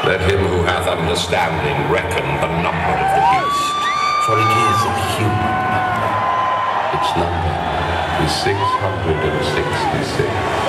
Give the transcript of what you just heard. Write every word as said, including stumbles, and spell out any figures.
Let him who hath understanding reckon the number of the beast, for it is a human number. Its number is six hundred sixty-six.